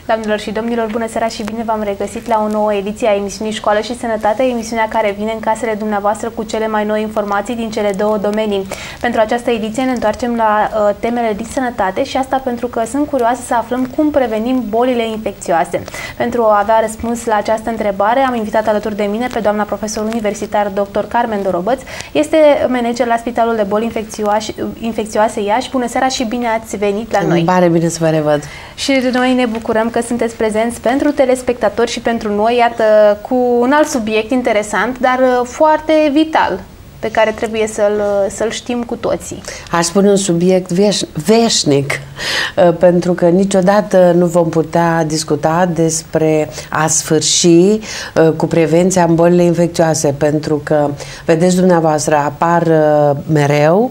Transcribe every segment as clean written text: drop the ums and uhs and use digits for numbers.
Doamnelor și domnilor, bună seara și bine v-am regăsit la o nouă ediție a emisiunii Școală și Sănătate, emisiunea care vine în casele dumneavoastră cu cele mai noi informații din cele două domenii. Pentru această ediție ne întoarcem la temele din sănătate și asta pentru că sunt curioasă să aflăm cum prevenim bolile infecțioase. Pentru a avea răspuns la această întrebare, am invitat alături de mine pe doamna profesor universitar dr. Carmen Dorobăț. Este manager la Spitalul de Boli Infecțioase Iași. Bună seara și bine ați venit la noi! Pare bine să vă revăd! Și noi ne bucurăm că sunteți prezenți pentru telespectatori și pentru noi, iată, cu un alt subiect interesant, dar foarte vital, pe care trebuie să-l știm cu toții. Aș spune un subiect veșnic, pentru că niciodată nu vom putea discuta despre a sfârși cu prevenția în bolile infecțioase, pentru că, vedeți dumneavoastră, apar mereu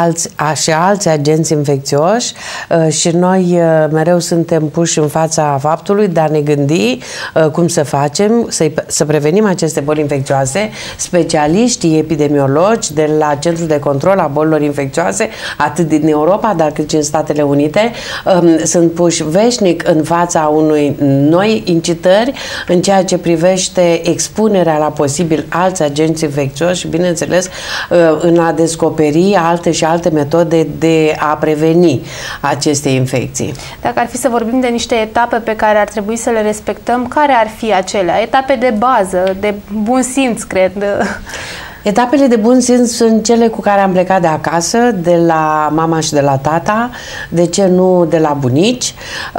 alți agenți infecțioși și noi mereu suntem puși în fața faptului de a ne gândi cum să facem, să prevenim aceste boli infecțioase. Specialiștii epidemiologi de la Centrul de Control a Bolilor Infecțioase, atât din Europa, dar cât și în Statele Unite, sunt puși veșnic în fața unui noi incitări în ceea ce privește expunerea la posibil alți agenți infecțioși și, bineînțeles, în a descoperi alte și alte metode de a preveni aceste infecții. Dacă ar fi să vorbim de niște etape pe care ar trebui să le respectăm, care ar fi acelea? Etape de bază, de bun simț, cred. Etapele de bun simț sunt cele cu care am plecat de acasă, de la mama și de la tata, de ce nu de la bunici,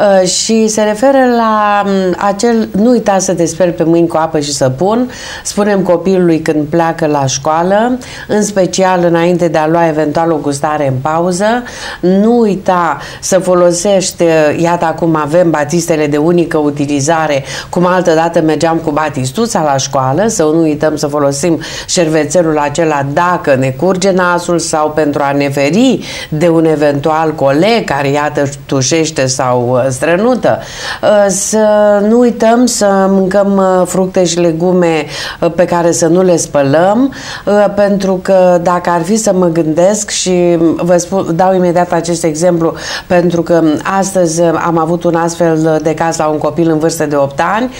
și se referă la acel nu uita să te speli pe mâini cu apă și săpun, spunem copilului când pleacă la școală, în special înainte de a lua eventual o gustare în pauză, nu uita să folosești, iată acum avem batistele de unică utilizare, cum altădată mergeam cu batistuța la școală, să nu uităm să folosim șervețelul acela dacă ne curge nasul sau pentru a ne feri de un eventual coleg care, iată, tușește sau strănută. Să nu uităm să mâncăm fructe și legume pe care să nu le spălăm, pentru că dacă ar fi să mă gândesc și dau imediat acest exemplu, pentru că astăzi am avut un astfel de caz la un copil în vârstă de 8 ani,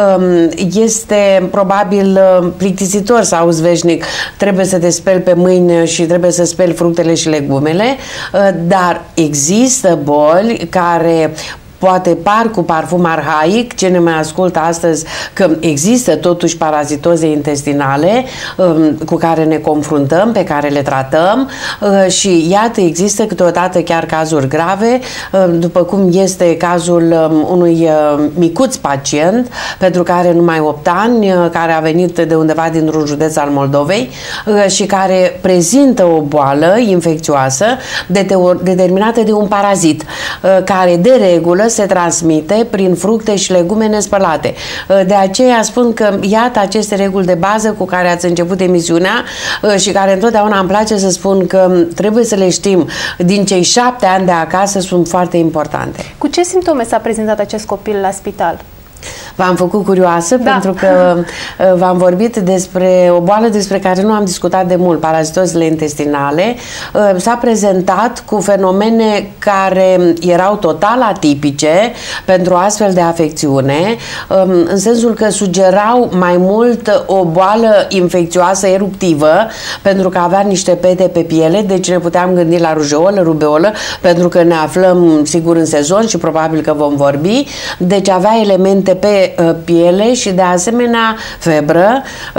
este probabil plictisitor să auzi veșnic trebuie să te speli pe mâini și trebuie să speli fructele și legumele, dar există boli care poate par cu parfum arhaic, ce ne mai ascultă astăzi că există totuși parazitoze intestinale cu care ne confruntăm, pe care le tratăm și iată există câteodată chiar cazuri grave, după cum este cazul unui micuț pacient pentru care numai 8 ani, care a venit de undeva dintr-un județ al Moldovei și care prezintă o boală infecțioasă determinată de un parazit care de regulă se transmite prin fructe și legume nespălate. De aceea spun că iată aceste reguli de bază cu care ați început emisiunea și care întotdeauna îmi place să spun că trebuie să le știm din cei 7 ani de acasă, sunt foarte importante. Cu ce simptome s-a prezentat acest copil la spital? V-am făcut curioasă pentru că v-am vorbit despre o boală despre care nu am discutat de mult, parazitozele intestinale. S-a prezentat cu fenomene care erau total atipice pentru astfel de afecțiune, în sensul că sugerau mai mult o boală infecțioasă eruptivă, pentru că avea niște pete pe piele, deci ne puteam gândi la rujeolă, rubeolă, pentru că ne aflăm sigur în sezon și probabil că vom vorbi, deci avea elemente pe piele și de asemenea febră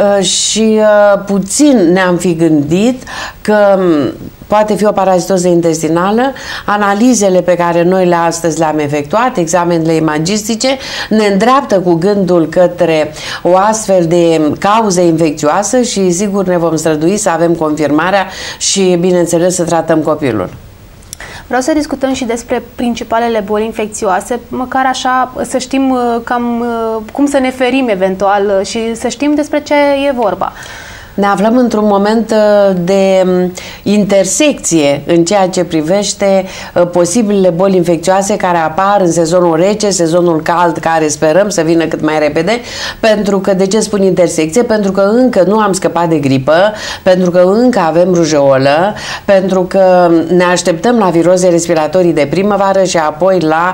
și puțin ne-am fi gândit că poate fi o parazitoză intestinală. Analizele pe care noi astăzi le-am efectuat, examenele imagistice, ne îndreaptă cu gândul către o astfel de cauză infecțioasă și sigur ne vom strădui să avem confirmarea și, bineînțeles, să tratăm copilul. Vreau să discutăm și despre principalele boli infecțioase, măcar așa să știm cam cum să ne ferim eventual și să știm despre ce e vorba. Ne aflăm într-un moment de intersecție în ceea ce privește posibilele boli infecțioase care apar în sezonul rece, sezonul cald, care sperăm să vină cât mai repede, pentru că, de ce spun intersecție? Pentru că încă nu am scăpat de gripă, pentru că încă avem rujeolă, pentru că ne așteptăm la viroze respiratorii de primăvară și apoi la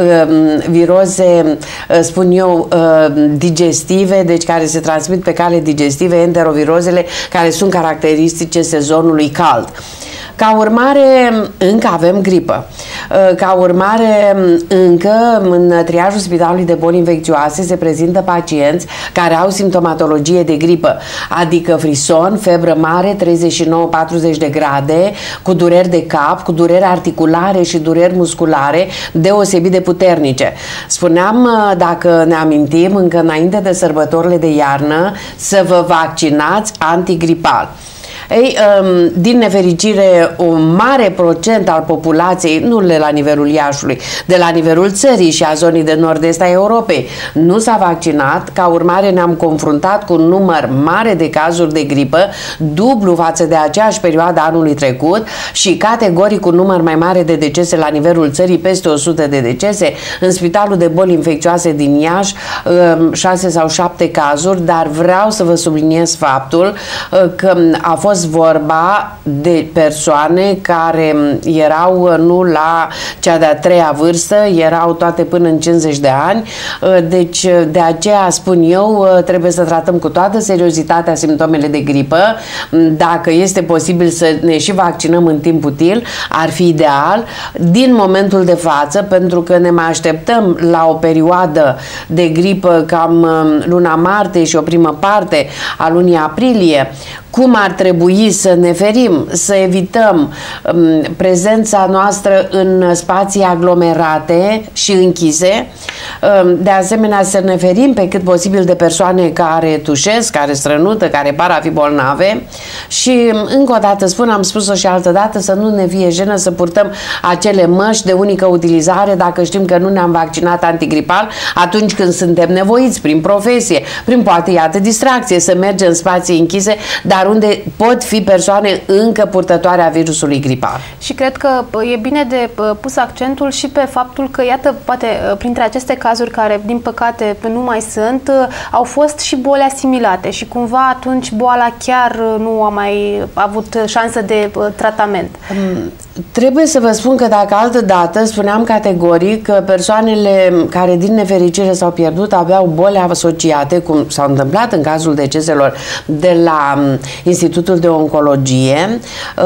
viroze, spun eu, digestive, deci care se transmit pe cale digestive, enterovirozele, care sunt caracteristice sezonului cald. Ca urmare, încă avem gripă. Ca urmare, încă în triajul Spitalului de Boli Infecțioase se prezintă pacienți care au simptomatologie de gripă, adică frison, febră mare, 39-40 de grade, cu dureri de cap, cu dureri articulare și dureri musculare deosebit de puternice. Spuneam, dacă ne amintim, încă înainte de sărbătorile de iarnă, să vă vaccinați antigripal. Ei, din nefericire, un mare procent al populației, nu de la nivelul Iașului, de la nivelul țării și a zonei de nord-est a Europei, nu s-a vaccinat. Ca urmare, ne-am confruntat cu un număr mare de cazuri de gripă, dublu față de aceeași perioadă anului trecut, și categoric un număr mai mare de decese la nivelul țării, peste 100 de decese. În Spitalul de Boli Infecțioase din Iași, 6 sau 7 cazuri, dar vreau să vă subliniez faptul că a fost vorba de persoane care erau nu la cea de-a treia vârstă, erau toate până în 50 de ani, deci de aceea spun eu, trebuie să tratăm cu toată seriozitatea simptomele de gripă. Dacă este posibil să ne și vaccinăm în timp util, ar fi ideal din momentul de față, pentru că ne mai așteptăm la o perioadă de gripă cam luna martie și o primă parte a lunii aprilie. Cum ar trebui să ne ferim, să evităm prezența noastră în spații aglomerate și închise, de asemenea să ne ferim pe cât posibil de persoane care tușesc, care strănută, care par a fi bolnave, și încă o dată spun, am spus-o și altă dată, să nu ne fie jenă să purtăm acele măști de unică utilizare dacă știm că nu ne-am vaccinat antigripal, atunci când suntem nevoiți, prin profesie, prin poate, iată, distracție, să mergem în spații închise, dar unde pot fi persoane încă purtătoare a virusului gripal. Și cred că e bine de pus accentul și pe faptul că, iată, poate printre aceste cazuri care, din păcate, nu mai sunt, au fost și boli asimilate și cumva atunci boala chiar nu a mai avut șansă de tratament. Trebuie să vă spun că dacă altă dată spuneam categoric că persoanele care din nefericire s-au pierdut aveau boli asociate, cum s-a întâmplat în cazul deceselor de la Institutul de Oncologie,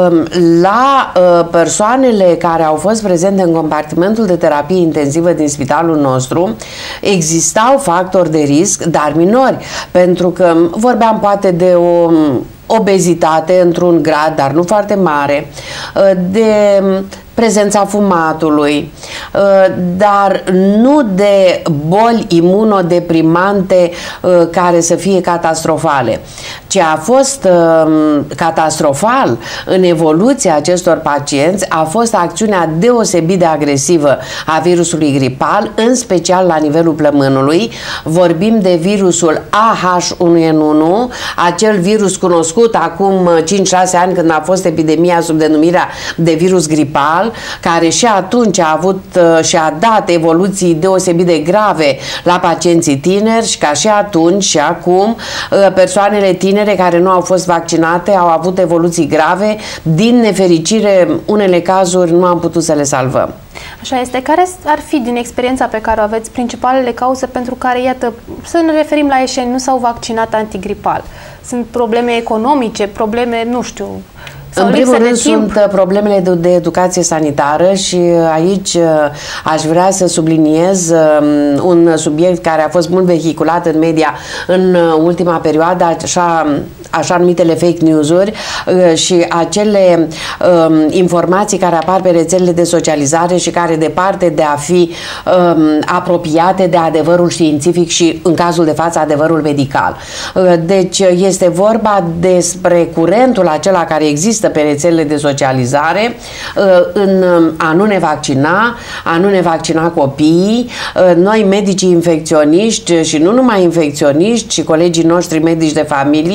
la persoanele care au fost prezente în compartimentul de terapie intensivă din spitalul nostru existau factori de risc, dar minori, pentru că vorbeam poate de o obezitate într-un grad, dar nu foarte mare, de prezența fumatului, dar nu de boli imunodeprimante care să fie catastrofale. Ce a fost catastrofal în evoluția acestor pacienți a fost acțiunea deosebit de agresivă a virusului gripal, în special la nivelul plămânului. Vorbim de virusul AH1N1, acel virus cunoscut acum 5-6 ani când a fost epidemia sub denumirea de virus gripal, care și atunci a avut și a dat evoluții deosebit de grave la pacienții tineri, și ca și atunci și acum persoanele tinere care nu au fost vaccinate au avut evoluții grave. Din nefericire, unele cazuri nu am putut să le salvăm. Așa este. Care ar fi, din experiența pe care o aveți, principalele cauze pentru care, iată, să ne referim la eșeni, nu s-au vaccinat antigripal? Sunt probleme economice, probleme, nu știu... În primul rând sunt problemele de educație sanitară și aici aș vrea să subliniez un subiect care a fost mult vehiculat în media în ultima perioadă, așa numitele fake news-uri și acele informații care apar pe rețelele de socializare și care, departe de a fi apropiate de adevărul științific și, în cazul de față, adevărul medical. Deci este vorba despre curentul acela care există pe rețelele de socializare în a nu ne vaccina, a nu ne vaccina copiii. Noi, medicii infecționiști și nu numai infecționiști, și colegii noștri medici de familie,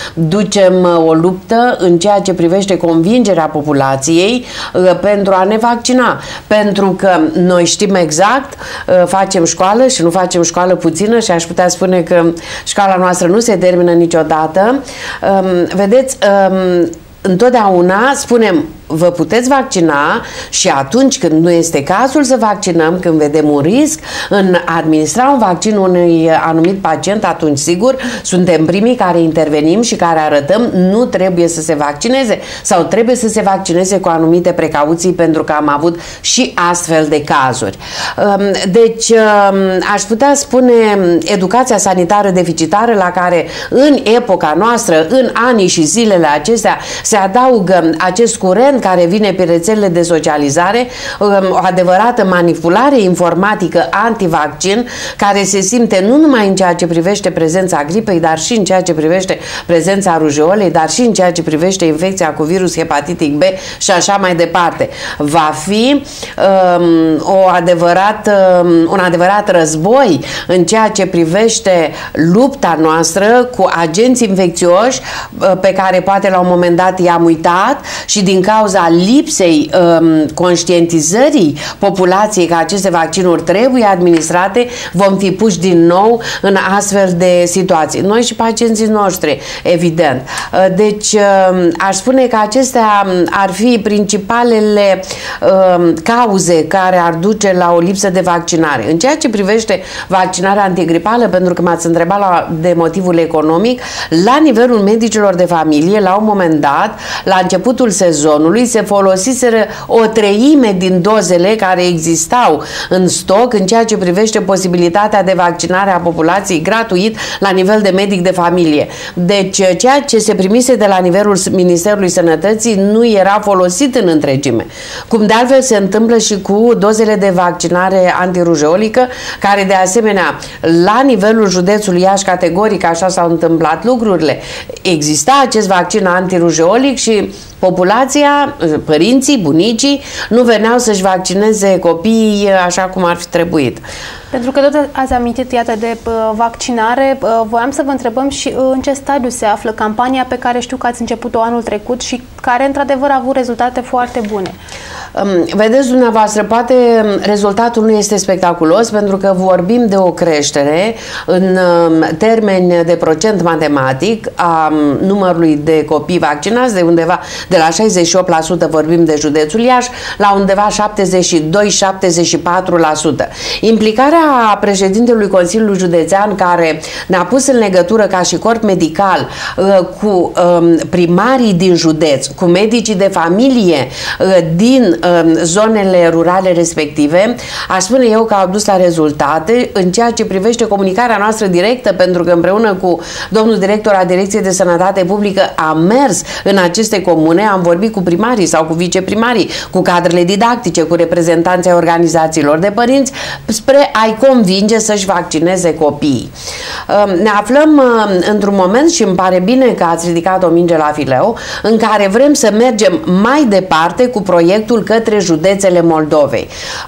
ducem o luptă în ceea ce privește convingerea populației pentru a ne vaccina. Pentru că noi știm exact, facem școală și nu facem școală puțină și aș putea spune că școala noastră nu se termină niciodată. Vedeți, întotdeauna spunem, vă puteți vaccina și atunci când nu este cazul să vaccinăm, când vedem un risc în a administra un vaccin unui anumit pacient, atunci sigur suntem primii care intervenim și care arătăm nu trebuie să se vaccineze sau trebuie să se vaccineze cu anumite precauții, pentru că am avut și astfel de cazuri. Deci aș putea spune educația sanitară deficitară, la care în epoca noastră, în anii și zilele acestea se adaugă acest curent care vine pe rețelele de socializare, o adevărată manipulare informatică antivaccin, care se simte nu numai în ceea ce privește prezența gripei, dar și în ceea ce privește prezența rujeolei, dar și în ceea ce privește infecția cu virus hepatitic B și așa mai departe. Va fi un adevărat război în ceea ce privește lupta noastră cu agenți infecțioși pe care poate la un moment dat i-am uitat și din cauza lipsei conștientizării populației că aceste vaccinuri trebuie administrate, vom fi puși din nou în astfel de situații. Noi și pacienții noștri, evident. Deci, aș spune că acestea ar fi principalele cauze care ar duce la o lipsă de vaccinare. În ceea ce privește vaccinarea antigripală, pentru că m-ați întrebat de motivul economic, la nivelul medicilor de familie, la un moment dat, la începutul sezonului, se folosiseră o treime din dozele care existau în stoc în ceea ce privește posibilitatea de vaccinare a populației gratuit la nivel de medic de familie. Deci ceea ce se primise de la nivelul Ministerului Sănătății nu era folosit în întregime. Cum de altfel se întâmplă și cu dozele de vaccinare antirujeolică, care de asemenea la nivelul județului Iași, categoric așa s-au întâmplat lucrurile. Exista acest vaccin antirujeolic și populația, părinții, bunicii, nu veneau să-și vaccineze copiii așa cum ar fi trebuit. Pentru că tot ați amintit, iată, de vaccinare, voiam să vă întrebăm și în ce stadiu se află campania pe care știu că ați început-o anul trecut și care, într-adevăr, a avut rezultate foarte bune. Vedeți dumneavoastră, poate rezultatul nu este spectaculos, pentru că vorbim de o creștere în termeni de procent matematic a numărului de copii vaccinați, de undeva de la 68% vorbim de județul Iași, la undeva 72-74%. Implicarea președintelui Consiliului Județean, care ne-a pus în legătură ca și corp medical cu primarii din județ, cu medicii de familie din zonele rurale respective, aș spune eu că au dus la rezultate în ceea ce privește comunicarea noastră directă, pentru că împreună cu domnul director a Direcției de Sănătate Publică am mers în aceste comune, am vorbit cu primarii sau cu viceprimarii, cu cadrele didactice, cu reprezentanții organizațiilor de părinți, spre a-i convinge să-și vaccineze copiii. Ne aflăm într-un moment, și îmi pare bine că ați ridicat o minge la fileu, în care vrem să mergem mai departe cu proiectul către județele Moldovei.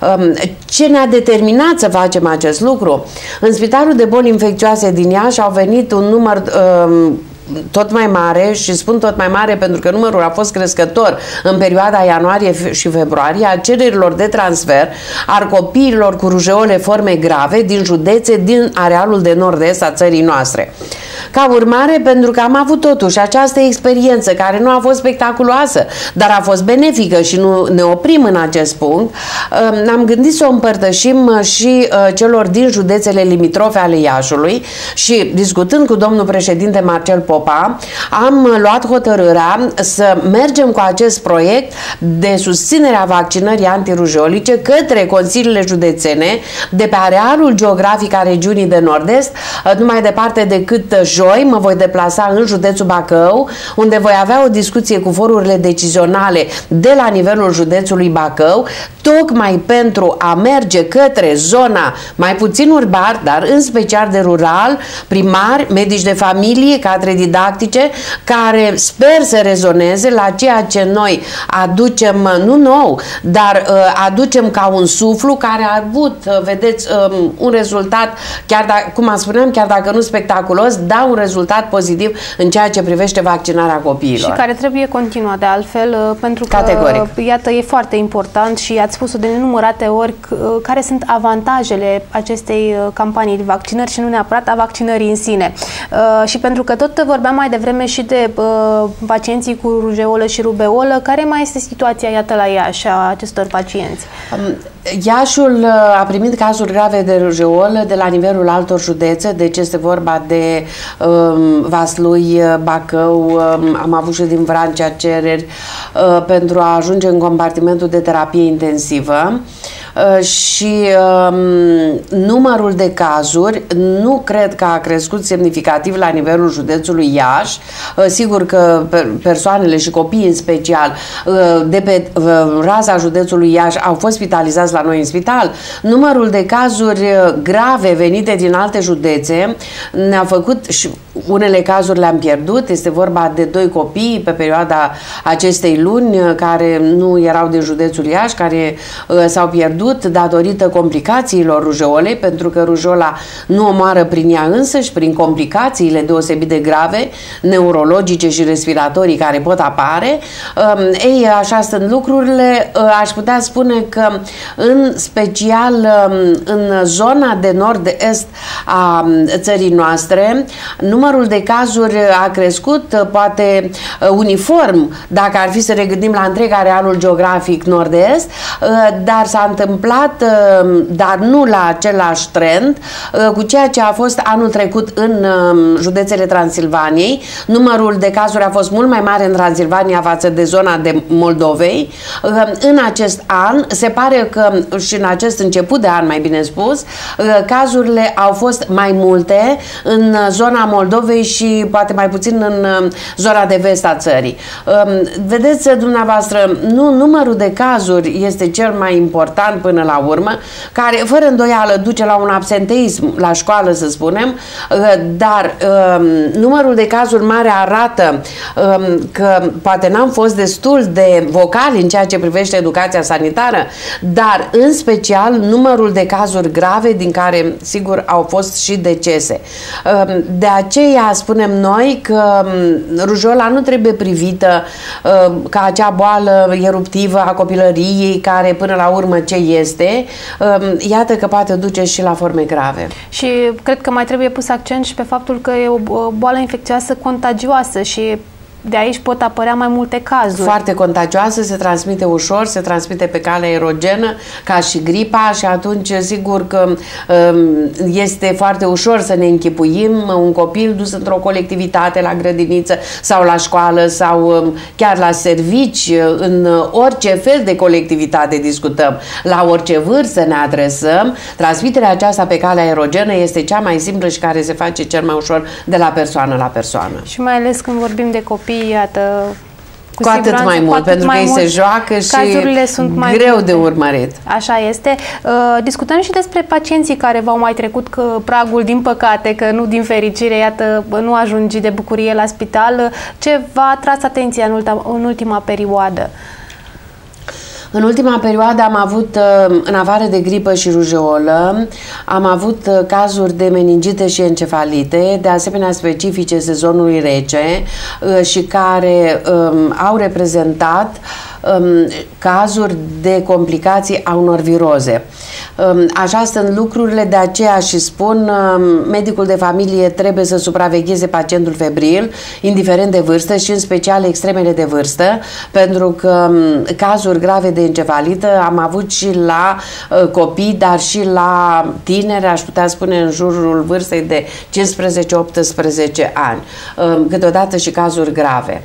Ce ne-a determinat să facem acest lucru? În Spitalul de Boli Infecțioase din Iași au venit un număr tot mai mare, și spun tot mai mare pentru că numărul a fost crescător în perioada ianuarie și februarie, a cererilor de transfer al copiilor cu rujeole forme grave din județe din arealul de nord-est a țării noastre. Ca urmare, pentru că am avut totuși această experiență care nu a fost spectaculoasă, dar a fost benefică și nu ne oprim în acest punct, am gândit să o împărtășim și celor din județele limitrofe ale Iașului și, discutând cu domnul președinte Marcel Popa, am luat hotărârea să mergem cu acest proiect de susținere a vaccinării antirujeolice către consiliile județene de pe arealul geografic a regiunii de nord-est. Nu mai departe decât joi mă voi deplasa în județul Bacău, unde voi avea o discuție cu forurile decizionale de la nivelul județului Bacău, tocmai pentru a merge către zona mai puțin urban, dar în special de rural, primari, medici de familie, cadre didactice, care sper să rezoneze la ceea ce noi aducem, nu nou, dar aducem ca un suflu care a avut, vedeți, un rezultat, chiar dacă, cum am spuneam, chiar dacă nu spectaculos, dar un rezultat pozitiv în ceea ce privește vaccinarea copiilor. Și care trebuie continuat de altfel, pentru că, iată, e foarte important și ați spus-o de nenumărate ori care sunt avantajele acestei campanii de vaccinări și nu neapărat a vaccinării în sine. Și pentru că tot vorbeam mai devreme și de pacienții cu rujeolă și rubeolă, care mai este situația, iată, la Iași, a acestor pacienți? Iașul a primit cazuri grave de rujeolă de la nivelul altor județe, deci este vorba de Vaslui, Bacău, am avut și din Vrancea cereri pentru a ajunge în compartimentul de terapie intensivă. Și numărul de cazuri nu cred că a crescut semnificativ la nivelul județului Iași. Sigur că persoanele și copiii în special de pe raza județului Iași au fost spitalizați la noi în spital. Numărul de cazuri grave venite din alte județe ne-a făcut, și unele cazuri le-am pierdut. Este vorba de 2 copii pe perioada acestei luni care nu erau din județul Iași, care s-au pierdut datorită complicațiilor rujeolei, pentru că rujeola nu omoară prin ea însăși, prin complicațiile deosebit de grave, neurologice și respiratorii care pot apare. Ei, așa sunt lucrurile. Aș putea spune că în special în zona de nord-est a țării noastre, numărul de cazuri a crescut, poate uniform, dacă ar fi să ne gândim la întreg arealul geografic nord-est, dar s-a întâmplat, dar nu la același trend, cu ceea ce a fost anul trecut în județele Transilvaniei. Numărul de cazuri a fost mult mai mare în Transilvania față de zona de Moldovei. În acest an, se pare că și în acest început de an, mai bine spus, cazurile au fost mai multe în zona Moldovei și poate mai puțin în zona de vest a țării. Vedeți dumneavoastră, nu numărul de cazuri este cel mai important până la urmă, care fără îndoială duce la un absenteism la școală, să spunem, dar numărul de cazuri mare arată că poate n-am fost destul de vocali în ceea ce privește educația sanitară, dar în special numărul de cazuri grave, din care sigur au fost și decese. De aceea spunem noi că rujeola nu trebuie privită ca acea boală eruptivă a copilăriei, care până la urmă ce este, iată că poate duce și la forme grave. Și cred că mai trebuie pus accent și pe faptul că e o boală infecțioasă contagioasă și de aici pot apărea mai multe cazuri. Foarte contagioasă, se transmite ușor, se transmite pe cale aerogenă, ca și gripa, și atunci sigur că este foarte ușor să ne închipuim un copil dus într-o colectivitate, la grădiniță sau la școală sau chiar la servici, în orice fel de colectivitate discutăm, la orice vârstă ne adresăm. Transmiterea aceasta pe cale aerogenă este cea mai simplă și care se face cel mai ușor de la persoană la persoană. Și mai ales când vorbim de copii, iată, cu atât mai mult, pentru că ei se joacă și sunt greu de urmărit. Așa este. Discutăm și despre pacienții care v-au mai trecut pragul, din păcate, că nu din fericire, iată, nu ajungi de bucurie la spital. Ce v-a atras atenția în ultima perioadă? În ultima perioadă am avut, în afară de gripă și rujeolă, am avut cazuri de meningită și encefalite, de asemenea specifice sezonului rece și care au reprezentat cazuri de complicații a unor viroze. Așa sunt lucrurile, de aceea și spun, medicul de familie trebuie să supravegheze pacientul febril, indiferent de vârstă și în special extremele de vârstă, pentru că cazuri grave de encefalită am avut și la copii, dar și la tineri, aș putea spune în jurul vârstei de 15-18 ani. Câteodată și cazuri grave.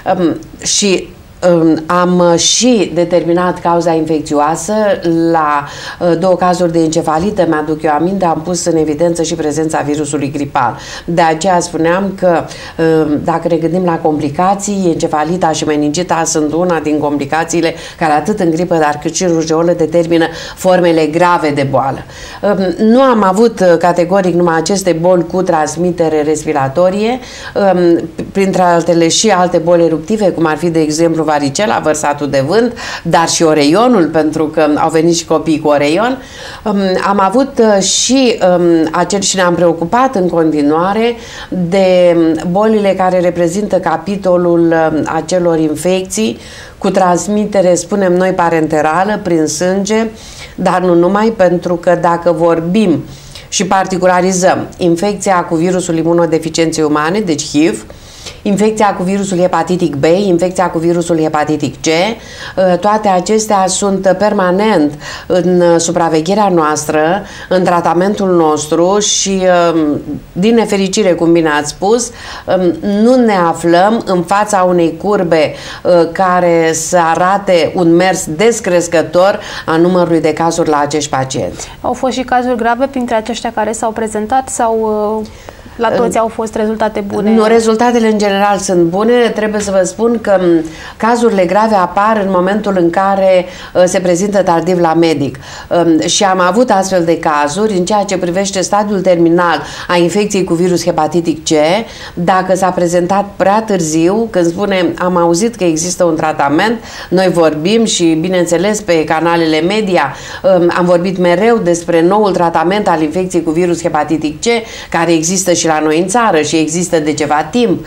Și am și determinat cauza infecțioasă la 2 cazuri de encefalită, mi-aduc eu aminte, am pus în evidență și prezența virusului gripal. De aceea spuneam că dacă ne gândim la complicații, encefalita și meningita sunt una din complicațiile care atât în gripă, dar cât și în rujeolă determină formele grave de boală. Nu am avut categoric numai aceste boli cu transmitere respiratorie, printre altele și alte boli eruptive, cum ar fi, de exemplu, varicela, vărsatul de vânt, dar și oreionul, pentru că au venit și copii cu oreion. Am avut și și ne-am preocupat în continuare de bolile care reprezintă capitolul acelor infecții cu transmitere, spunem noi, parenterală, prin sânge, dar nu numai, pentru că dacă vorbim și particularizăm infecția cu virusul imunodeficienței umane, deci HIV, infecția cu virusul hepatitic B, infecția cu virusul hepatitic C, toate acestea sunt permanent în supravegherea noastră, în tratamentul nostru și, din nefericire, cum bine ați spus, nu ne aflăm în fața unei curbe care să arate un mers descrescător a numărului de cazuri la acești pacienți. Au fost și cazuri grave printre aceștia care s-au prezentat sau... La toți au fost rezultate bune? Nu, rezultatele în general sunt bune. Trebuie să vă spun că cazurile grave apar în momentul în care se prezintă tardiv la medic. Și am avut astfel de cazuri în ceea ce privește stadiul terminal a infecției cu virus hepatitic C. Dacă s-a prezentat prea târziu, când spunem am auzit că există un tratament, noi vorbim și, bineînțeles, pe canalele media am vorbit mereu despre noul tratament al infecției cu virus hepatitic C, care există și la noi în țară și există de ceva timp.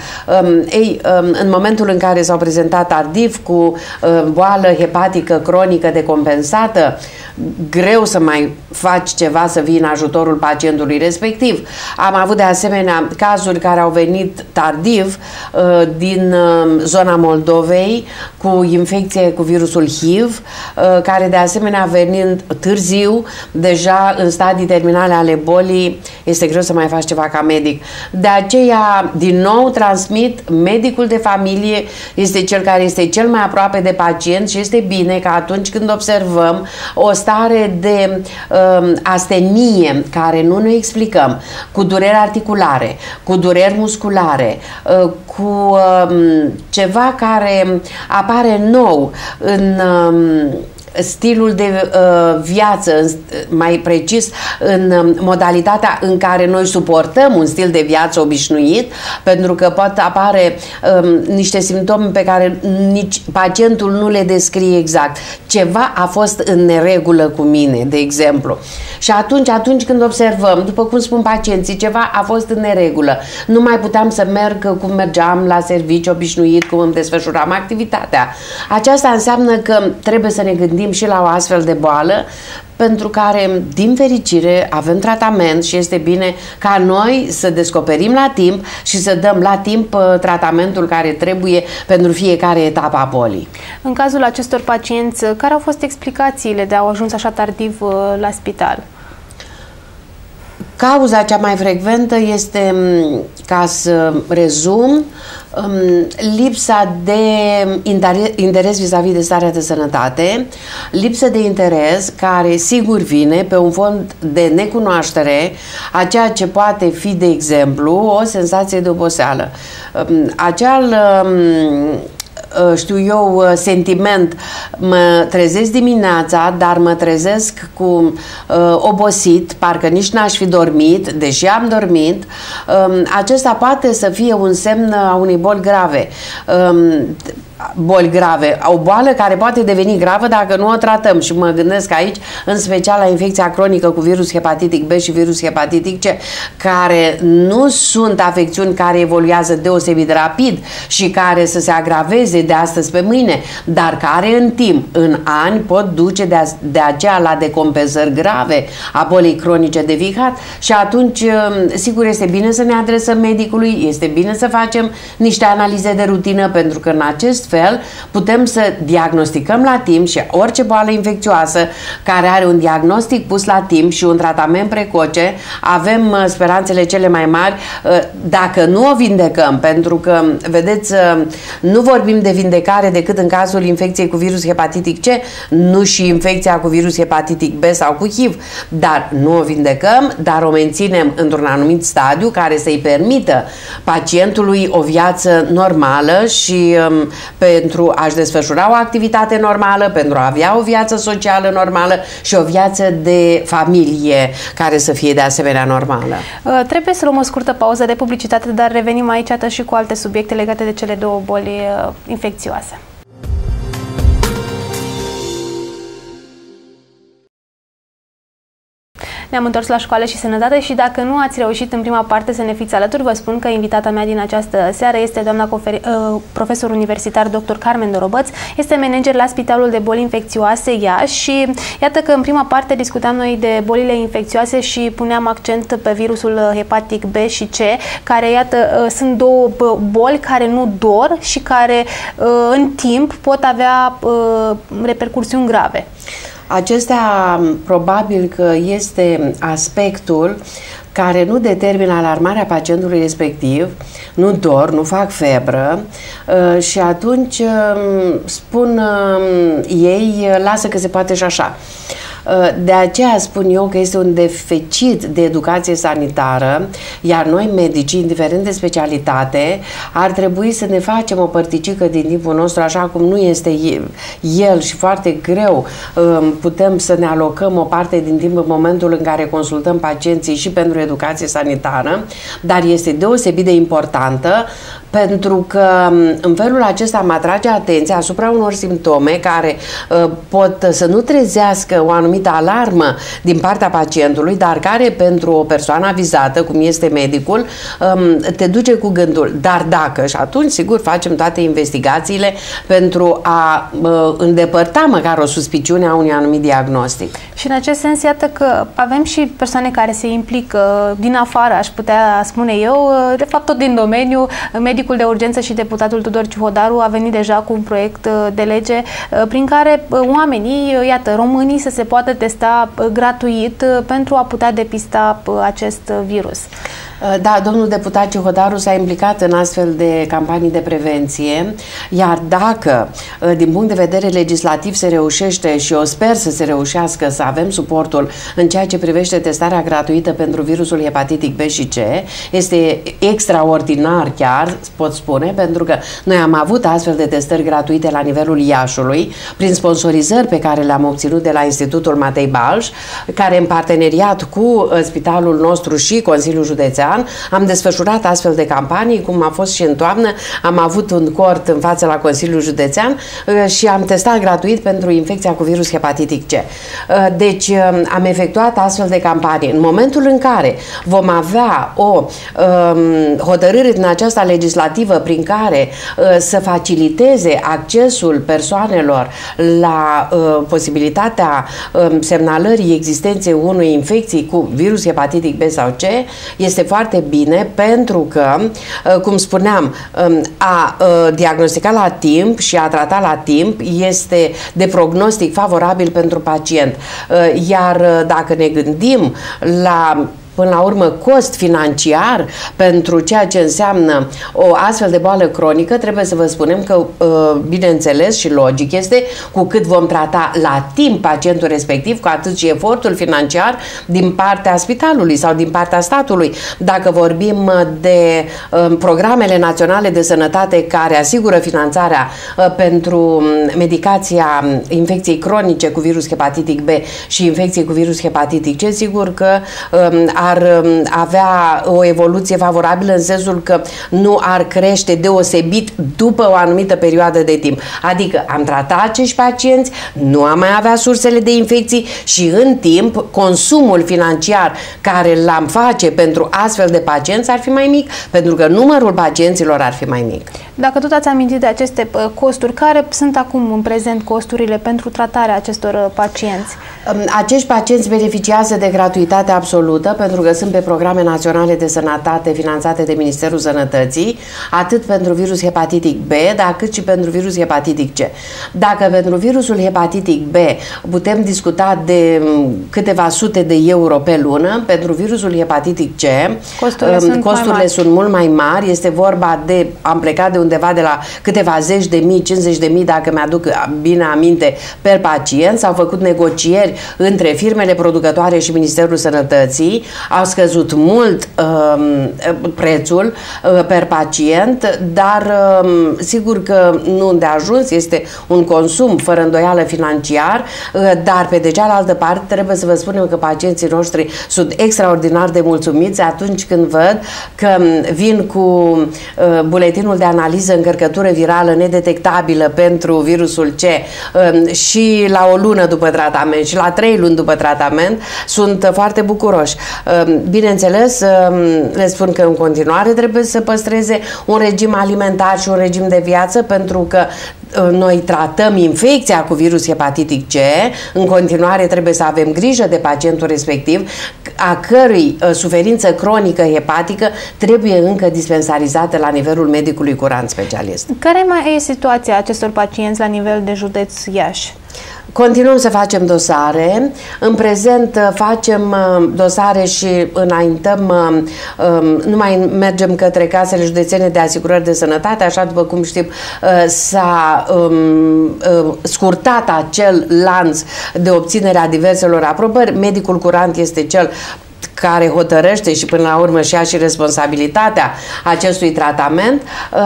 În momentul în care s-au prezentat tardiv cu boală hepatică cronică decompensată, greu să mai faci ceva să vii în ajutorul pacientului respectiv. Am avut de asemenea cazuri care au venit tardiv din zona Moldovei cu infecție cu virusul HIV, care de asemenea venind târziu, deja în stadii terminale ale bolii, este greu să mai faci ceva ca medic. De aceea, din nou, transmit, medicul de familie este cel care este cel mai aproape de pacient și este bine că atunci când observăm o stare de astenie care nu ne explicăm, cu dureri articulare, cu dureri musculare, cu ceva care apare nou în stilul de viață, mai precis în modalitatea în care noi suportăm un stil de viață obișnuit, pentru că pot apare niște simptome pe care nici pacientul nu le descrie exact. Ceva a fost în neregulă cu mine, de exemplu. Și atunci când observăm, după cum spun pacienții, ceva a fost în neregulă, nu mai puteam să merg cum mergeam la serviciu obișnuit, cum îmi desfășuram activitatea. Aceasta înseamnă că trebuie să ne gândim și la o astfel de boală, pentru care, din fericire, avem tratament și este bine ca noi să descoperim la timp și să dăm la timp tratamentul care trebuie pentru fiecare etapă a bolii. În cazul acestor pacienți, care au fost explicațiile de a ajuns așa tardiv la spital? Cauza cea mai frecventă este, ca să rezum, lipsa de interes vis-a-vis de starea de sănătate, lipsă de interes care sigur vine pe un fond de necunoaștere a ceea ce poate fi, de exemplu, o senzație de oboseală. Știu eu, sentiment, mă trezesc dimineața, dar mă trezesc cu obosit, parcă nici n-aș fi dormit, deși am dormit. Acesta poate să fie un semn a unei boli grave. Boli grave, o boală care poate deveni gravă dacă nu o tratăm, și mă gândesc aici în special la infecția cronică cu virus hepatic B și virus hepatic C, care nu sunt afecțiuni care evoluează deosebit rapid și care să se agraveze de astăzi pe mâine, dar care în timp, în ani, pot duce de aceea la decompensări grave a bolii cronice de ficat și atunci sigur este bine să ne adresăm medicului, este bine să facem niște analize de rutină, pentru că în acest fel putem să diagnosticăm la timp și orice boală infecțioasă care are un diagnostic pus la timp și un tratament precoce, avem speranțele cele mai mari dacă nu o vindecăm, pentru că, vedeți, nu vorbim de vindecare decât în cazul infecției cu virus hepatic C, nu și infecția cu virus hepatic B sau cu HIV, dar nu o vindecăm, dar o menținem într-un anumit stadiu care să-i permită pacientului o viață normală și pentru a-și desfășura o activitate normală, pentru a avea o viață socială normală și o viață de familie care să fie de asemenea normală. Trebuie să luăm o scurtă pauză de publicitate, dar revenim aici și cu alte subiecte legate de cele două boli infecțioase. Ne-am întors la Școală și Sănătate și dacă nu ați reușit în prima parte să ne fiți alături, vă spun că invitata mea din această seară este doamna profesor universitar dr. Carmen Dorobăț, este manager la Spitalul de Boli Infecțioase Iași și iată că în prima parte discutam noi de bolile infecțioase și puneam accent pe virusul hepatic B și C, care iată sunt două boli care nu dor și care în timp pot avea repercursiuni grave. Acestea probabil că este aspectul care nu determină alarmarea pacientului respectiv, nu dor, nu fac febră și atunci spun ei, lasă că se poate și așa. De aceea spun eu că este un deficit de educație sanitară, iar noi medicii, indiferent de specialitate, ar trebui să ne facem o părticică din timpul nostru, așa cum nu este el și foarte greu putem să ne alocăm o parte din timp în momentul în care consultăm pacienții și pentru educație sanitară, dar este deosebit de importantă pentru că în felul acesta am atrage atenția asupra unor simptome care pot să nu trezească o anumită alarmă din partea pacientului, dar care pentru o persoană avizată, cum este medicul, te duce cu gândul. Dar dacă, și atunci sigur facem toate investigațiile pentru a îndepărta măcar o suspiciune a unui anumit diagnostic. Și în acest sens, iată că avem și persoane care se implică din afară, aș putea spune eu, de fapt tot din domeniu. Medicul de urgență și deputatul Tudor Ciuhodaru a venit deja cu un proiect de lege prin care oamenii, iată, românii să se poată testa gratuit pentru a putea depista acest virus. Da, domnul deputat Ciuhodaru s-a implicat în astfel de campanii de prevenție, iar dacă din punct de vedere legislativ se reușește, și eu sper să se reușească să avem suportul în ceea ce privește testarea gratuită pentru virusul hepatitic B și C, este extraordinar chiar, pot spune, pentru că noi am avut astfel de testări gratuite la nivelul Iașului, prin sponsorizări pe care le-am obținut de la Institutul Matei Balș, care în parteneriat cu spitalul nostru și Consiliul Județean am desfășurat astfel de campanii, cum a fost și în toamnă. Am avut un cort în față la Consiliul Județean și am testat gratuit pentru infecția cu virus hepatic C. Deci am efectuat astfel de campanii. În momentul în care vom avea o hotărâre din aceasta legislativă prin care să faciliteze accesul persoanelor la posibilitatea semnalării existenței unei infecții cu virus hepatic B sau C, este foarte bine pentru că, cum spuneam, a diagnostica la timp și a trata la timp este de prognostic favorabil pentru pacient. Iar dacă ne gândim la până la urmă cost financiar pentru ceea ce înseamnă o astfel de boală cronică, trebuie să vă spunem că, bineînțeles și logic este, cu cât vom trata la timp pacientul respectiv, cu atât și efortul financiar din partea spitalului sau din partea statului. Dacă vorbim de programele naționale de sănătate care asigură finanțarea pentru medicația infecției cronice cu virus hepatic B și infecției cu virus hepatic C, sigur că ar avea o evoluție favorabilă în sensul că nu ar crește deosebit după o anumită perioadă de timp. Adică am tratat acești pacienți, nu am mai avea sursele de infecții și în timp consumul financiar care l-am face pentru astfel de pacienți ar fi mai mic, pentru că numărul pacienților ar fi mai mic. Dacă tot ați amintit de aceste costuri, care sunt acum în prezent costurile pentru tratarea acestor pacienți? Acești pacienți beneficiază de gratuitate absolută pentru că sunt pe programe naționale de sănătate finanțate de Ministerul Sănătății, atât pentru virus hepatic B, dar cât și pentru virus hepatic C. Dacă pentru virusul hepatic B putem discuta de câteva sute de euro pe lună, pentru virusul hepatic C costurile sunt mult mai mari. Este vorba de, am plecat de undeva de la câteva zeci de mii, 50 de mii, dacă mi-aduc bine aminte, per pacient. S-au făcut negocieri între firmele producătoare și Ministerul Sănătății. au scăzut mult prețul per pacient, dar sigur că nu de ajuns, este un consum fără îndoială financiar, dar pe de cealaltă parte trebuie să vă spunem că pacienții noștri sunt extraordinar de mulțumiți atunci când văd că vin cu buletinul de analiză încărcătură virală nedetectabilă pentru virusul C și la o lună după tratament și la 3 luni după tratament, sunt foarte bucuroși. Bineînțeles, le spun că în continuare trebuie să păstreze un regim alimentar și un regim de viață, pentru că noi tratăm infecția cu virus hepatitic C. În continuare trebuie să avem grijă de pacientul respectiv, a cărui suferință cronică hepatică trebuie încă dispensarizată la nivelul medicului curant specialist. Care mai e situația acestor pacienți la nivel de județ Iași? Continuăm să facem dosare. În prezent facem dosare și înaintăm, nu mai mergem către casele județene de asigurări de sănătate, așa după cum știm s-a scurtat acel lanț de obținere a diverselor aprobări. Medicul curant este cel care hotărăște și până la urmă și-a și responsabilitatea acestui tratament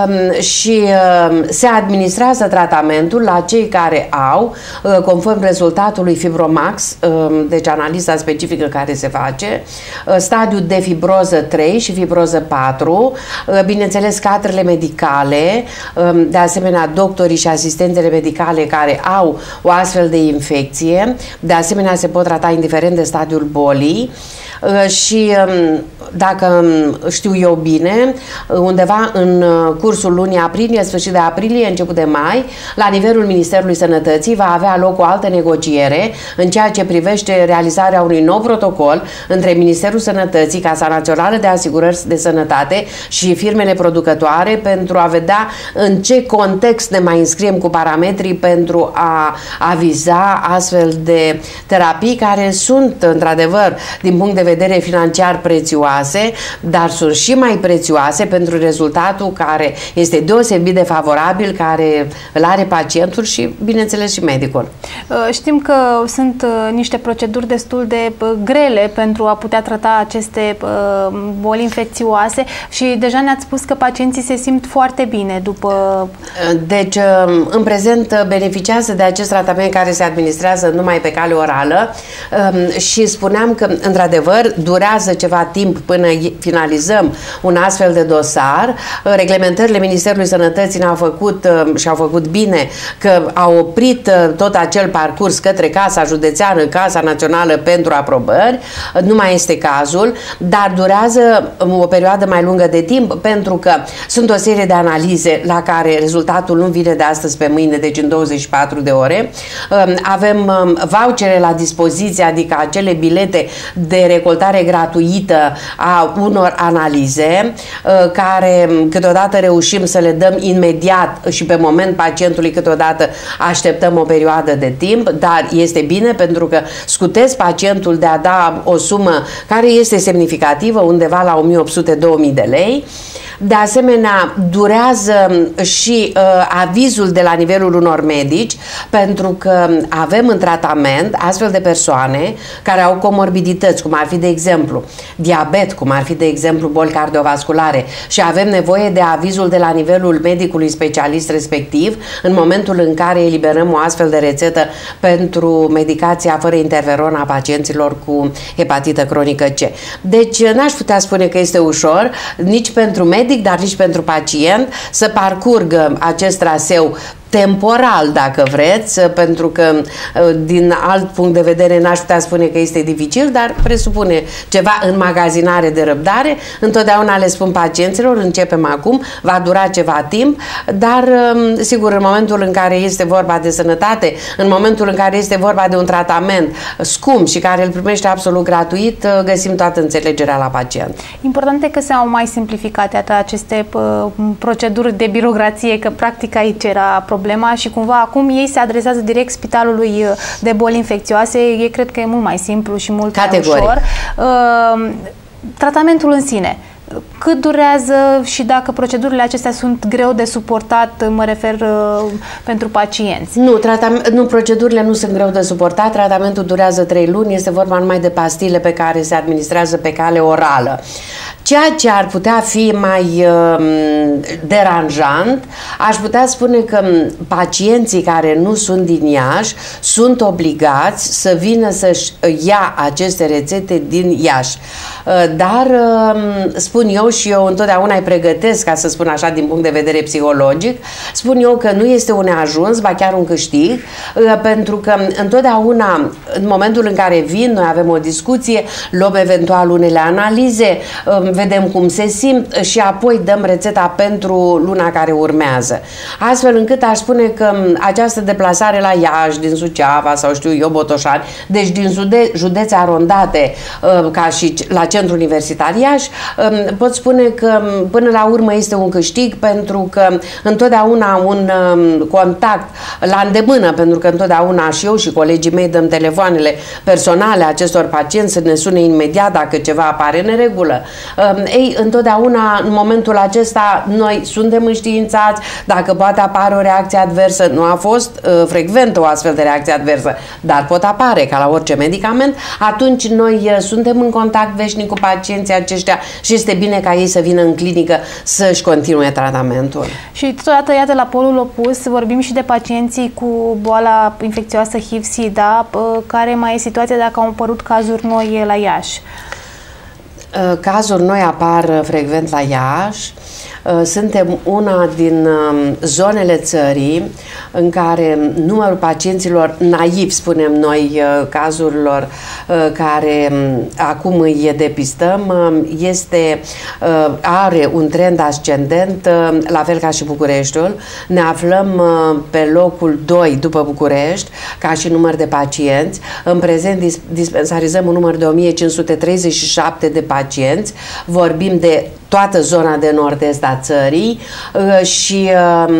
și se administrează tratamentul la cei care au, conform rezultatului Fibromax, deci analiza specifică care se face, stadiul de fibroză 3 și fibroză 4, bineînțeles cadrele medicale, de asemenea doctorii și asistentele medicale care au o astfel de infecție, de asemenea se pot trata indiferent de stadiul bolii. Și dacă știu eu bine, undeva în cursul lunii aprilie, sfârșit de aprilie, început de mai, la nivelul Ministerului Sănătății va avea loc o altă negociere în ceea ce privește realizarea unui nou protocol între Ministerul Sănătății, Casa Națională de Asigurări de Sănătate și firmele producătoare, pentru a vedea în ce context ne mai înscriem cu parametrii pentru a aviza astfel de terapii care sunt într-adevăr din punct de vedere financiar prețioase, dar sunt și mai prețioase pentru rezultatul care este deosebit de favorabil, care îl are pacientul și, bineînțeles, și medicul. Știm că sunt niște proceduri destul de grele pentru a putea trata aceste boli infecțioase și deja ne-ați spus că pacienții se simt foarte bine după... Deci, în prezent, beneficiază de acest tratament care se administrează numai pe cale orală și spuneam că, într-adevăr, durează ceva timp până finalizăm un astfel de dosar. Reglementările Ministerului Sănătății ne-au făcut și au făcut bine că au oprit tot acel parcurs către Casa Județeană, Casa Națională pentru aprobări. Nu mai este cazul, dar durează o perioadă mai lungă de timp pentru că sunt o serie de analize la care rezultatul nu vine de astăzi pe mâine, deci în 24 de ore. Avem vouchere la dispoziție, adică acele bilete de recoltare gratuită a unor analize care câteodată reușim să le dăm imediat și pe moment pacientului, câteodată așteptăm o perioadă de timp, dar este bine pentru că scutesc pacientul de a da o sumă care este semnificativă, undeva la 1800-2000 de lei. De asemenea, durează și avizul de la nivelul unor medici, pentru că avem în tratament astfel de persoane care au comorbidități, cum ar fi, de exemplu, diabet, cum ar fi, de exemplu, boli cardiovasculare, și avem nevoie de avizul de la nivelul medicului specialist respectiv în momentul în care eliberăm o astfel de rețetă pentru medicația fără interferon a pacienților cu hepatită cronică C. Deci n-aș putea spune că este ușor, nici pentru medic, dar nici pentru pacient, să parcurgă acest traseu temporal, dacă vreți, pentru că din alt punct de vedere n-aș putea spune că este dificil, dar presupune ceva înmagazinare de răbdare. Întotdeauna le spun pacienților, începem acum, va dura ceva timp, dar sigur, în momentul în care este vorba de sănătate, în momentul în care este vorba de un tratament scump și care îl primește absolut gratuit, găsim toată înțelegerea la pacient. Important e că s-au mai simplificat aceste proceduri de birocrație, că practic aici era problema și cumva acum ei se adresează direct spitalului de boli infecțioase. Ei cred că e mult mai simplu și mult mai ușor. Tratamentul în sine, Cât durează și dacă procedurile acestea sunt greu de suportat, mă refer pentru pacienți? Nu, procedurile nu sunt greu de suportat, tratamentul durează 3 luni, este vorba numai de pastile pe care se administrează pe cale orală. Ceea ce ar putea fi mai deranjant, aș putea spune că pacienții care nu sunt din Iași sunt obligați să vină să-și ia aceste rețete din Iași. Dar spun eu, și eu întotdeauna îi pregătesc, ca să spun așa, din punct de vedere psihologic, spun eu că nu este un neajuns, ba chiar un câștig, pentru că întotdeauna, în momentul în care vin, noi avem o discuție, luăm eventual unele analize, vedem cum se simt și apoi dăm rețeta pentru luna care urmează. Astfel încât aș spune că această deplasare la Iași, din Suceava sau știu eu, Botoșani, deci din județe arondate, ca și la Centrul Universitar Iași, pot spune că până la urmă este un câștig, pentru că întotdeauna un contact la îndemână, pentru că întotdeauna și eu și colegii mei dăm telefoanele personale acestor pacienți să ne sune imediat dacă ceva apare în neregulă. Ei, întotdeauna în momentul acesta noi suntem înștiințați, dacă poate apare o reacție adversă, nu a fost frecventă o astfel de reacție adversă, dar pot apare ca la orice medicament, atunci noi suntem în contact veșnic cu pacienții aceștia și este bine ca ei să vină în clinică să-și continue tratamentul. Și totodată, iată, la polul opus, vorbim și de pacienții cu boala infecțioasă HIV-SIDA, care mai e situația dacă au apărut cazuri noi la Iași. Cazuri noi apar frecvent la Iași. Suntem una din zonele țării în care numărul pacienților naivi, spunem noi, cazurilor care acum îi depistăm, are un trend ascendent, la fel ca și Bucureștiul. Ne aflăm pe locul 2 după București, ca și număr de pacienți. În prezent dispensarizăm un număr de 1537 de pacienți. Vorbim de toată zona de nord-est a țării și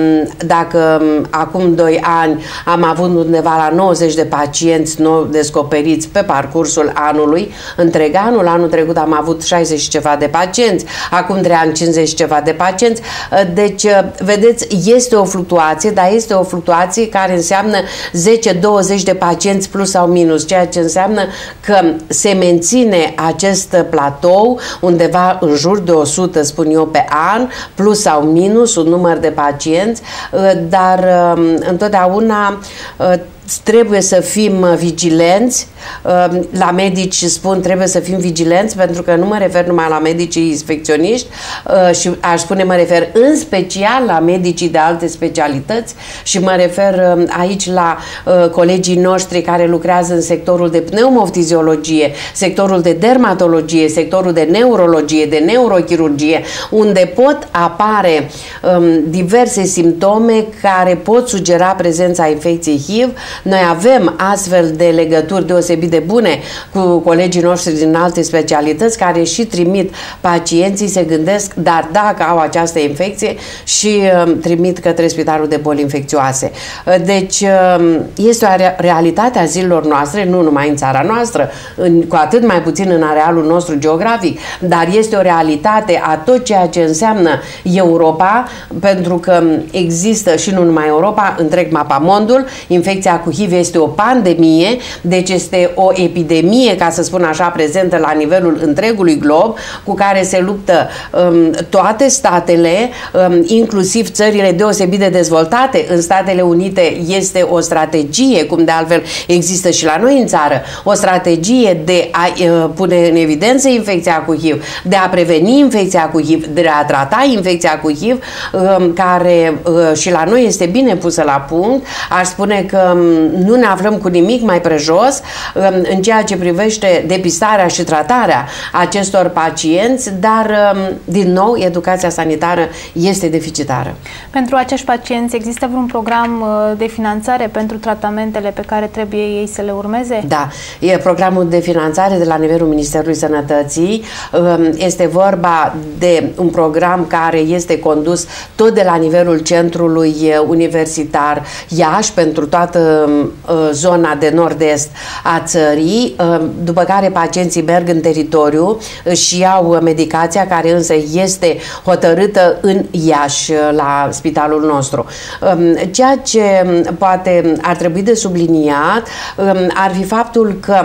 dacă acum 2 ani am avut undeva la 90 de pacienți nou descoperiți pe parcursul anului, întreg anul trecut am avut 60 și ceva de pacienți, acum 3 ani 50 și ceva de pacienți, deci vedeți, este o fluctuație, dar este o fluctuație care înseamnă 10-20 de pacienți plus sau minus, ceea ce înseamnă că se menține acest platou undeva în jur de 100, spun eu, pe an, plus sau minus un număr de pacienți, dar întotdeauna trebuie să fim vigilenți. La medici spun trebuie să fim vigilenți, pentru că nu mă refer numai la medicii infecționiști și aș spune mă refer în special la medicii de alte specialități și mă refer aici la colegii noștri care lucrează în sectorul de pneumoftiziologie, sectorul de dermatologie, sectorul de neurologie, de neurochirurgie, unde pot apare diverse simptome care pot sugera prezența infecției HIV. Noi avem astfel de legături deosebit de bune cu colegii noștri din alte specialități care și trimit pacienții, se gândesc, dar dacă au această infecție, și trimit către Spitalul de Boli Infecțioase. Deci este o realitate a zilelor noastre, nu numai în țara noastră, cu atât mai puțin în arealul nostru geografic, dar este o realitate a tot ceea ce înseamnă Europa, pentru că există și nu numai Europa, întreg mapamondul. Infecția cu HIV este o pandemie, deci este o epidemie, ca să spun așa, prezentă la nivelul întregului glob, cu care se luptă toate statele, inclusiv țările deosebit de dezvoltate. În Statele Unite este o strategie, cum de altfel există și la noi în țară, o strategie de a pune în evidență infecția cu HIV, de a preveni infecția cu HIV, de a trata infecția cu HIV, care și la noi este bine pusă la punct. Aș spune că nu ne aflăm cu nimic mai prejos în ceea ce privește depistarea și tratarea acestor pacienți, dar, din nou, educația sanitară este deficitară. Pentru acești pacienți există vreun program de finanțare pentru tratamentele pe care trebuie ei să le urmeze? Da, e programul de finanțare de la nivelul Ministerului Sănătății. Este vorba de un program care este condus tot de la nivelul Centrului Universitar Iași pentru toată zona de nord-est a țării, după care pacienții merg în teritoriu și iau medicația, care însă este hotărâtă în Iași, la spitalul nostru. Ceea ce poate ar trebui de subliniat ar fi faptul că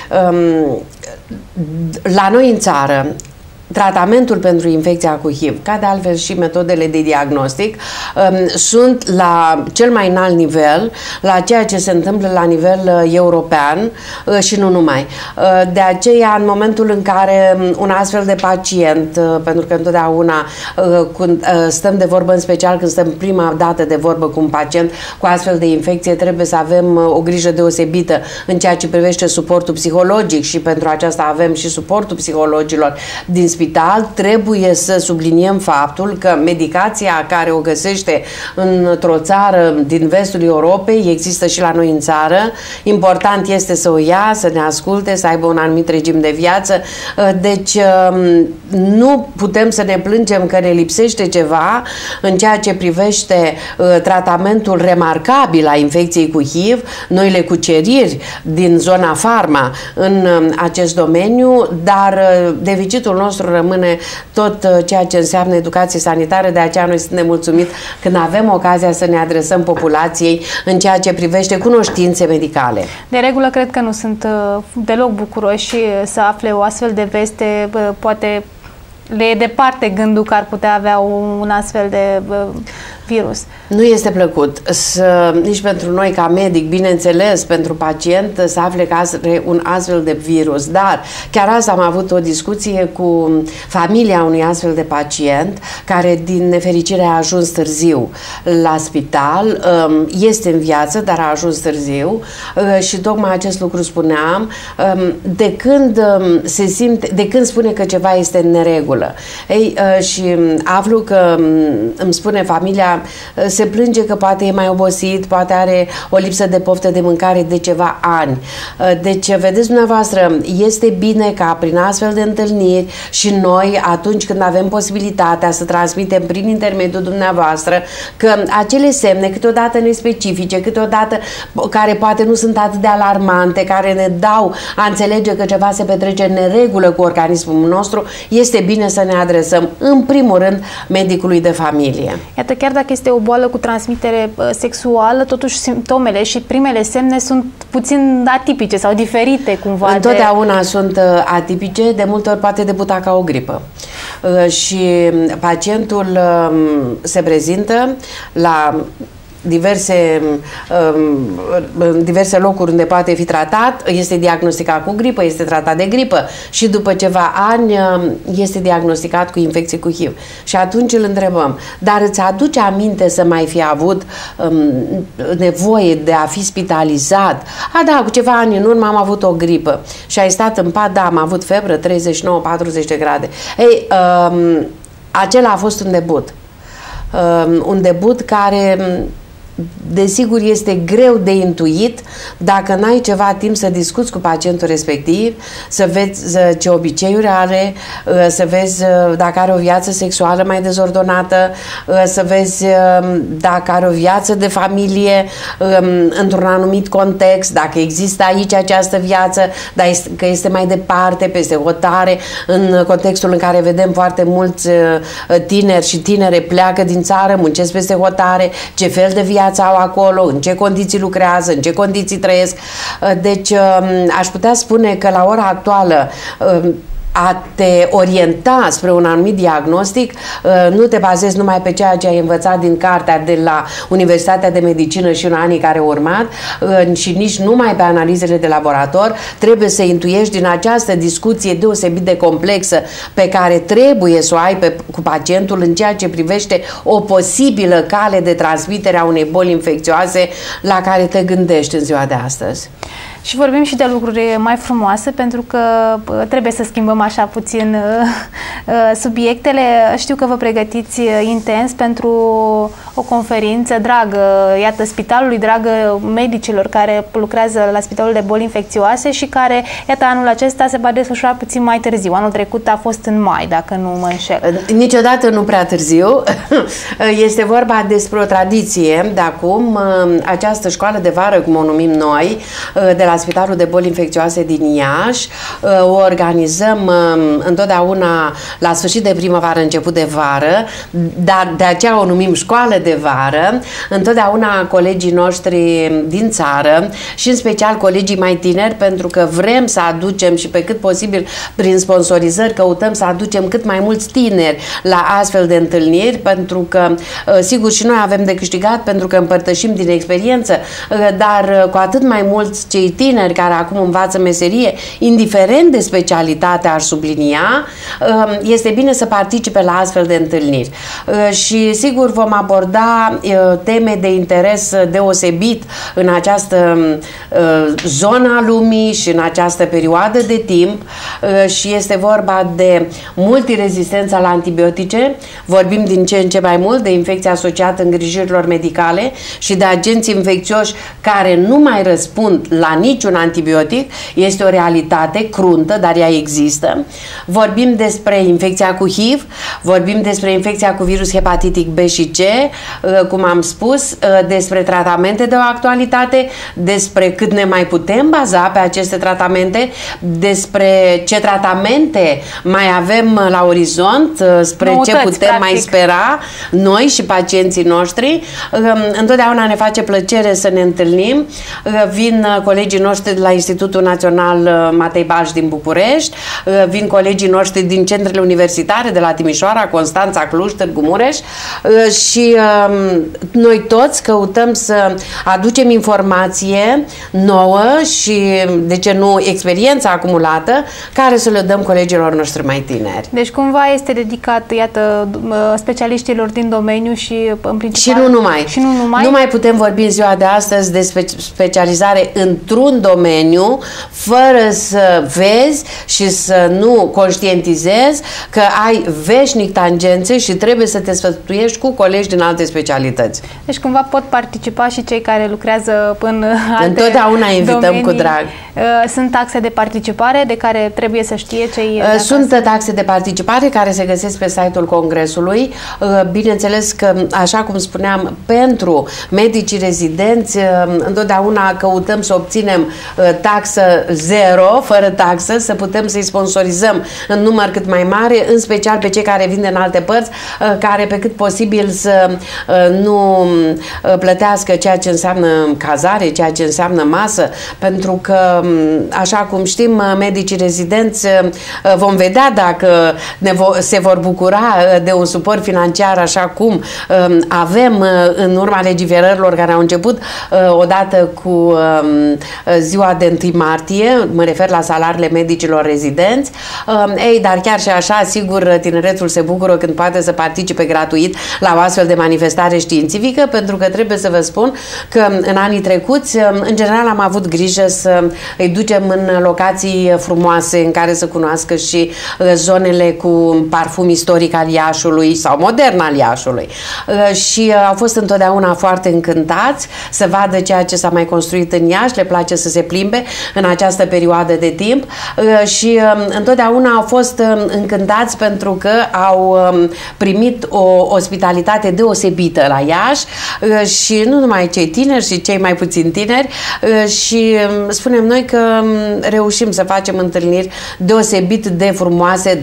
la noi în țară tratamentul pentru infecția cu HIV, ca de altfel și metodele de diagnostic, sunt la cel mai înalt nivel, la ceea ce se întâmplă la nivel european și nu numai. De aceea, în momentul în care un astfel de pacient, pentru că întotdeauna când stăm de vorbă, în special când stăm prima dată de vorbă cu un pacient cu astfel de infecție, trebuie să avem o grijă deosebită în ceea ce privește suportul psihologic și pentru aceasta avem și suportul psihologilor din spital. Trebuie să subliniem faptul că medicația care o găsește într-o țară din vestul Europei există și la noi în țară. Important este să o ia, să ne asculte, să aibă un anumit regim de viață. Deci nu putem să ne plângem că ne lipsește ceva în ceea ce privește tratamentul remarcabil a infecției cu HIV, noile cuceriri din zona farma în acest domeniu, dar deficitul nostru rămâne tot ceea ce înseamnă educație sanitară. De aceea noi suntem mulțumiți când avem ocazia să ne adresăm populației în ceea ce privește cunoștințe medicale. De regulă, cred că nu sunt deloc bucuroși să afle o astfel de veste, poate le e departe gândul că ar putea avea un astfel de virus. Nu este plăcut nici pentru noi ca medic, bineînțeles, pentru pacient să afle că are un astfel de virus, dar chiar azi am avut o discuție cu familia unui astfel de pacient care din nefericire a ajuns târziu la spital, este în viață, dar a ajuns târziu și tocmai acest lucru spuneam, de când spune că ceva este în neregulă. Ei, și aflu că îmi spune familia, se plânge că poate e mai obosit, poate are o lipsă de poftă de mâncare de ceva ani. Deci, vedeți dumneavoastră, este bine ca prin astfel de întâlniri și noi, atunci când avem posibilitatea să transmitem prin intermediul dumneavoastră, că acele semne, câteodată nespecifice, câteodată care poate nu sunt atât de alarmante, care ne dau a înțelege că ceva se petrece în neregulă cu organismul nostru, este bine să ne adresăm, în primul rând, medicului de familie. Iată, chiar dacă este o boală cu transmitere sexuală, totuși simptomele și primele semne sunt puțin atipice sau diferite cumva. Întotdeauna sunt atipice, de multe ori poate debuta ca o gripă. Și pacientul se prezintă la diverse locuri unde poate fi tratat, este diagnosticat cu gripă, este tratat de gripă și după ceva ani este diagnosticat cu infecție cu HIV. Și atunci îl întrebăm, dar îți aduce aminte să mai fi avut nevoie de a fi spitalizat? Da, cu ceva ani în urmă am avut o gripă și ai stat în pat, da, am avut febră 39-40 de grade. Ei, acela a fost un debut. Un debut care desigur este greu de intuit dacă n-ai ceva timp să discuți cu pacientul respectiv, să vezi ce obiceiuri are, să vezi dacă are o viață sexuală mai dezordonată, să vezi dacă are o viață de familie într-un anumit context, dacă există aici această viață, dar că este mai departe, peste hotare, în contextul în care vedem foarte mulți tineri și tinere pleacă din țară, muncesc peste hotare, ce fel de viață au acolo, în ce condiții lucrează, în ce condiții trăiesc. Deci aș putea spune că la ora actuală a te orienta spre un anumit diagnostic, nu te bazezi numai pe ceea ce ai învățat din cartea de la Universitatea de Medicină și în anii care au urmat și nici numai pe analizele de laborator, trebuie să intuiești din această discuție deosebit de complexă pe care trebuie să o ai cu pacientul în ceea ce privește o posibilă cale de transmitere a unei boli infecțioase la care te gândești în ziua de astăzi. Și vorbim și de lucruri mai frumoase, pentru că trebuie să schimbăm așa puțin subiectele. Știu că vă pregătiți intens pentru o conferință dragă, iată, spitalului, dragă medicilor care lucrează la Spitalul de Boli Infecțioase și care, iată, anul acesta se va desfășura puțin mai târziu. Anul trecut a fost în mai, dacă nu mă înșel. Niciodată nu prea târziu. Este vorba despre o tradiție de acum, această școală de vară, cum o numim noi, de la Spitalul de Boli Infecțioase din Iași. O organizăm întotdeauna la sfârșit de primăvară, început de vară, dar de aceea o numim școală de vară. Întotdeauna colegii noștri din țară și în special colegii mai tineri, pentru că vrem să aducem și pe cât posibil prin sponsorizări căutăm să aducem cât mai mulți tineri la astfel de întâlniri, pentru că sigur și noi avem de câștigat pentru că împărtășim din experiență, dar cu atât mai mulți cei tineri care acum învață meserie, indiferent de specialitate, aș sublinia, este bine să participe la astfel de întâlniri. Și sigur vom aborda teme de interes deosebit în această zonă a lumii și în această perioadă de timp, și este vorba de multirezistența la antibiotice. Vorbim din ce în ce mai mult de infecție asociată îngrijirilor medicale și de agenți infecțioși care nu mai răspund la niciun antibiotic. Este o realitate cruntă, dar ea există. Vorbim despre infecția cu HIV, vorbim despre infecția cu virus hepatitic B și C, cum am spus, despre tratamente de o actualitate, despre cât ne mai putem baza pe aceste tratamente, despre ce tratamente mai avem la orizont, spre ce putem mai spera noi și pacienții noștri. Întotdeauna ne face plăcere să ne întâlnim. Vin colegii noștri de la Institutul Național Matei Balș din București, vin colegii noștri din centrele universitare de la Timișoara, Constanța, Cluj, Târgu Mureș, și noi toți căutăm să aducem informație nouă și, de ce nu, experiența acumulată, care să le dăm colegilor noștri mai tineri. Deci cumva este dedicat, iată, specialiștilor din domeniu și în principal... Și nu numai. Și nu numai. Nu mai putem vorbi în ziua de astăzi de specializare într-un domeniu fără să vezi și să nu conștientizezi că ai veșnic tangențe și trebuie să te sfătuiești cu colegi din alte specialități. Deci cumva pot participa și cei care lucrează în alte Întotdeauna invităm domenii, cu drag. Sunt taxe de participare de care trebuie să știe cei... Sunt taxe de participare care se găsesc pe site-ul Congresului. Bineînțeles că, așa cum spuneam, pentru medicii rezidenți întotdeauna căutăm să obținem taxă zero, fără taxă, să putem să-i sponsorizăm în număr cât mai mare, în special pe cei care vin din alte părți, care pe cât posibil să nu plătească ceea ce înseamnă cazare, ceea ce înseamnă masă, pentru că, așa cum știm, medicii rezidenți vom vedea dacă se vor bucura de un suport financiar, așa cum avem în urma legiferărilor care au început odată cu ziua de 1 martie, mă refer la salariile medicilor rezidenți. Ei, dar chiar și așa, sigur, tineretul se bucură când poate să participe gratuit la o astfel de manifestare științifică, pentru că trebuie să vă spun că în anii trecuți, în general, am avut grijă să îi ducem în locații frumoase în care să cunoască și zonele cu parfum istoric al Iașului sau modern al Iașului. Și au fost întotdeauna foarte încântați să vadă ceea ce s-a mai construit în Iași, le place să se plimbe în această perioadă de timp și întotdeauna au fost încântați pentru că au primit o ospitalitate deosebită la Iași și nu numai cei tineri și cei mai puțin tineri, și spunem noi că reușim să facem întâlniri deosebit de frumoase,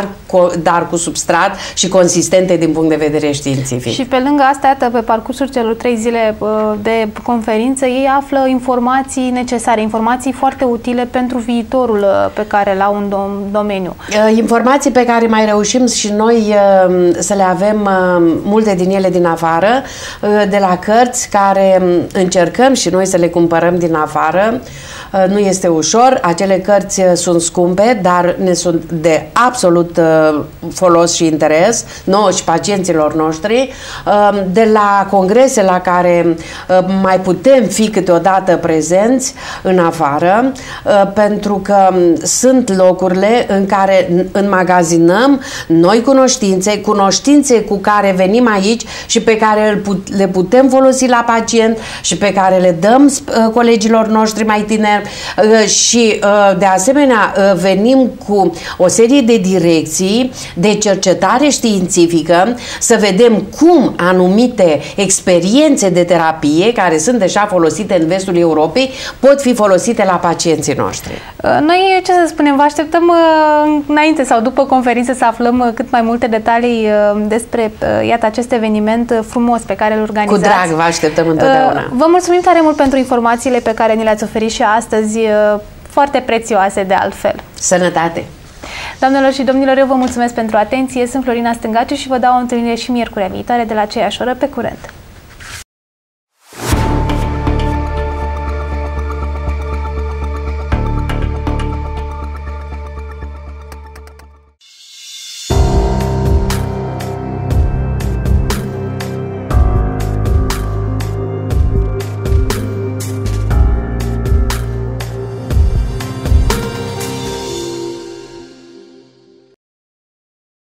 dar cu substrat și consistente din punct de vedere științific. Și pe lângă asta, iată, pe parcursul celor 3 zile de conferință, ei află informații necesare, informații foarte utile pentru viitorul pe care l-au în domeniu. Informații pe care mai reușim și noi să le avem, multe din ele din afară, de la cărți care încercăm și noi să le cumpărăm din afară. Nu este ușor, acele cărți sunt scumpe, dar ne sunt de absolut folos și interes, nouă și pacienților noștri. De la congrese la care mai putem fi câteodată prezenți în afară, pentru că sunt locurile în care înmagazinăm noi cunoștințe cu care venim aici și pe care le putem folosi la pacient și pe care le dăm colegilor noștri mai tineri și de asemenea venim cu o serie de direcții de cercetare științifică să vedem cum anumite experiențe de terapie care sunt deja folosite în vestul Europei pot fi folosite la pacienții noștri. Noi, ce să spunem, vă așteptăm înainte sau după conferință să aflăm cât mai multe detalii despre, iată, acest eveniment frumos pe care îl organizați. Cu drag, vă așteptăm întotdeauna. Vă mulțumim tare mult pentru informațiile pe care ni le-ați oferit și astăzi, foarte prețioase de altfel. Sănătate! Doamnelor și domnilor, eu vă mulțumesc pentru atenție. Sunt Florina Stângaciu și vă dau o întâlnire și miercurea viitoare de la aceeași oră. Pe curând!